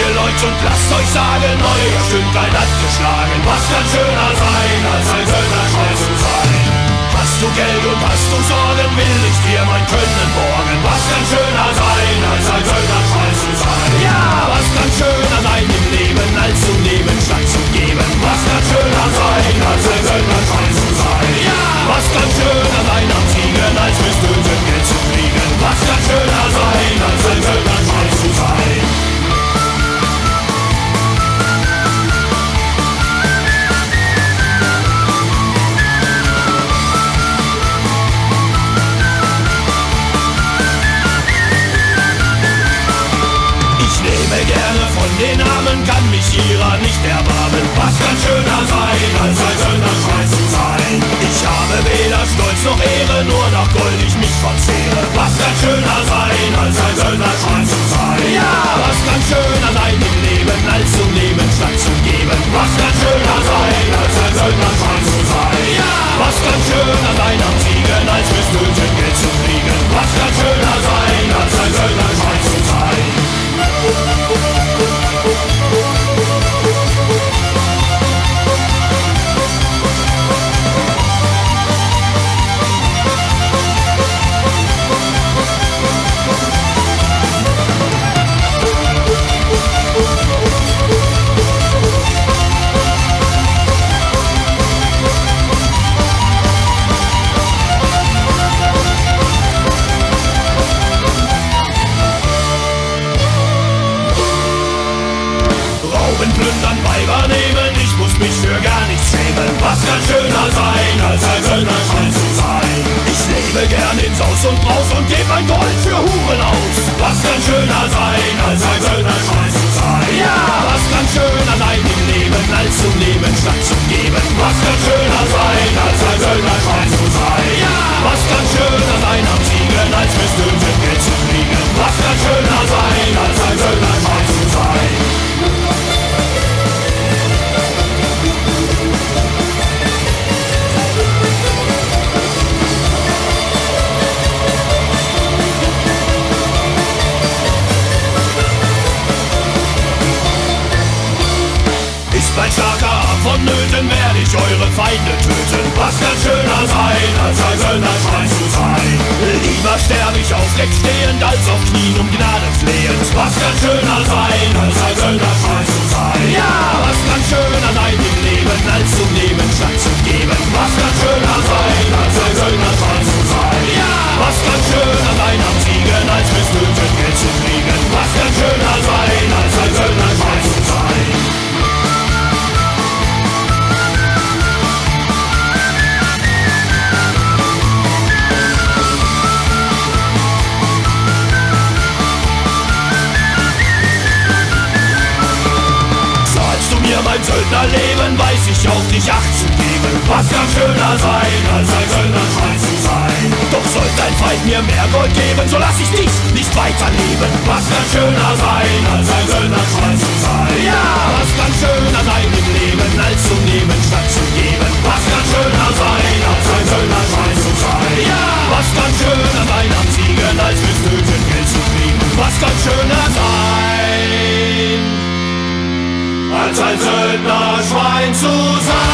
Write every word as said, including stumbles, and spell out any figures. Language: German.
ihr Leute, und lasst euch sagen, euer Stündlein hat geschlagen. Was kann schöner sein, als ein Söldnerschwein zu sein? Hast du Geld und hast du Sorgen, will ich dir mein Können borgen. Was kann schöner sein, als ein Söldnerschwein zu sein? Ja, was kann schöner sein im Leben, als zu nehmen statt zu geben? Was kann schöner sein, als ein Söldnerschwein zu sein? Ja, was kann schöner sein am Siegen, als fürs Töten Geld zu kriegen? Was kann schöner sein, als ein Söldnerschwein zu sein? Gerne von den Armen, kann mich ihrer nicht erbarmen. Was kann schöner sein, als ein Söldnerschwein zu sein? Ich habe weder Stolz noch Ehre, nur nach Gold ich mich verzehre. Was kann schöner sein, als ein Söldnerschwein zu sein? Ja, was kann schöner sein im Leben, als zu nehmen statt zu geben? Was kann schöner sein, als ein Söldnerschwein zu sein? Ja, was kann schöner sein am Siegen, als fürs Töten Geld zu kriegen? Was kann schöner sein, als ein Söldnerschwein zu sein? Plündern, Weiber nehmen, ich muss mich für gar nichts schämen. Was kann schöner sein, als ein Söldnerschwein zu sein? Ich lebe gern in Saus und Braus und geb mein Gold für Huren aus. Was kann schöner sein, als ein Söldnerschwein zu sein? Ja, was kann schöner sein im Leben, als zu nehmen statt zu geben? Was kann schöner sein, als ein Söldnerschwein zu sein? Ja, was kann schöner sein am Siegen, als fürs Töten Geld zu kriegen? Was kann schöner sein, als ein Söldnerschwein zu sein? Mein starker Arm vonnöten, werde ich eure Feinde töten. Was kann schöner sein, als ein Söldnerschwein zu sein? Lieber sterb ich aufrecht stehend, als auf Knien um Gnade flehend. Was kann schöner sein, als ein Söldnerschwein zu sein? Ja, was kann schöner sein im Leben, als zu nehmen statt zu geben? Was kann schöner sein, als ein Söldnerschwein zu sein? Ja, was kann schöner sein am Siegen, als fürs Töten Geld zu kriegen? Was kann schöner sein, als ein Söldnerschwein zu sein? Mein Söldnerleben weiß ich auch nicht Acht zu geben. Was kann schöner sein, als ein Söldnerschwein zu sein? Doch sollte ein Feind mir mehr Gold geben, so lass ich dich nicht weiterleben. Was kann schöner sein, als ein Söldnerschwein zu sein? Ja, was kann schöner sein im Leben, als zu nehmen statt zu geben? Was kann schöner sein, als ein Söldnerschwein zu sein? Ja, was kann schöner sein am Siegen, als fürs Töten Geld zu kriegen? Was kann schöner sein, als ein Söldnerschwein zu sein?